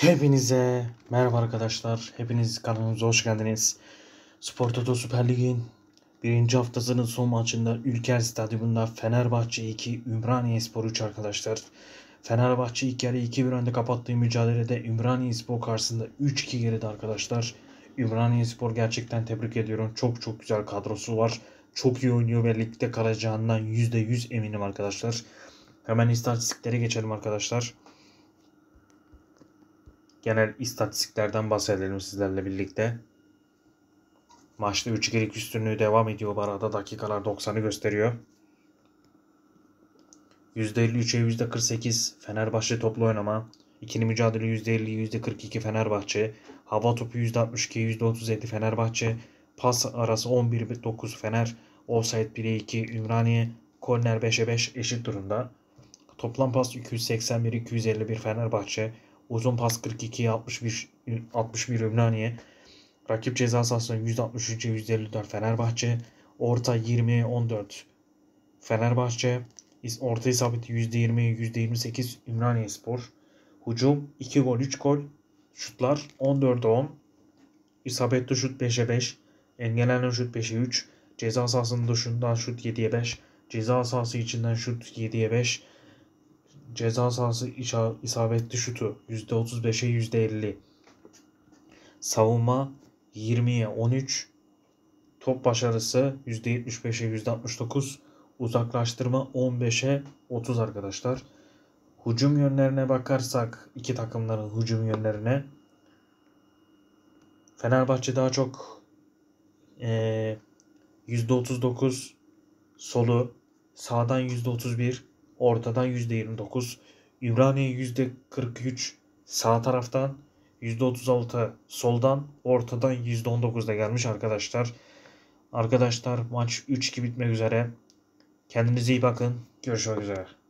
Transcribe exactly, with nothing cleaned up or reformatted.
Hepinize merhaba arkadaşlar. Hepiniz kanalımıza hoş geldiniz. Spor Toto Süper Lig'in birinci haftasının son maçında Ülker Stadyumunda Fenerbahçe iki Ümraniyespor üç arkadaşlar. Fenerbahçe ilk yarı iki bir önde kapattığı mücadelede Ümraniyespor karşısında üç iki geride arkadaşlar. Ümraniyespor gerçekten tebrik ediyorum. Çok çok güzel kadrosu var. Çok iyi oynuyor ve ligde kalacağından yüzde yüz eminim arkadaşlar. Hemen istatistiklere geçelim arkadaşlar. Genel istatistiklerden bahsedelim sizlerle birlikte. Maçta üç ikilik üstünlüğü devam ediyor. Bu arada dakikalar doksanı gösteriyor. yüzde elli üçe yüzde kırk sekiz Fenerbahçe toplu oynama. İkili mücadele yüzde elli yüzde kırk iki Fenerbahçe. Hava topu yüzde altmış iki yüzde otuz yedi Fenerbahçe. Pas arası on bir dokuz Fener. Offside bire iki Ümraniye. Korner beşe beş eşit durumda. Toplam pas iki yüz seksen bir iki yüz elli bir Fenerbahçe. Uzun pas kırk iki altmış bir altmış bir Ümraniye. Rakip ceza sahasında yüzde altmış üçe yüzde elli dört Fenerbahçe. Orta yirmi on dört Fenerbahçe. Orta isabeti yüzde yirmi yüzde yirmi sekiz Ümraniyespor. Hücum iki gol üç gol. Şutlar on dörde on. İsabetli şut beşe beş. Engellenen şut beşe üç. Ceza sahasının dışından şut yediye beş. Ceza sahası içinden şut yediye beş. Ceza sahası isabetli şutu yüzde otuz beşe yüzde elli. Savunma yirmiye on üç. Top başarısı yüzde yetmiş beşe yüzde altmış dokuz. Uzaklaştırma on beşe otuz arkadaşlar. Hücum yönlerine bakarsak iki takımların hücum yönlerine. Fenerbahçe daha çok e, yüzde otuz dokuz solu, sağdan yüzde otuz bir, ortadan yüzde yirmi dokuz. Ümraniye yüzde kırk üç sağ taraftan, yüzde otuz altı soldan, ortadan yüzde on dokuzda gelmiş arkadaşlar. Arkadaşlar maç üç iki bitmek üzere. Kendinize iyi bakın. Görüşmek üzere.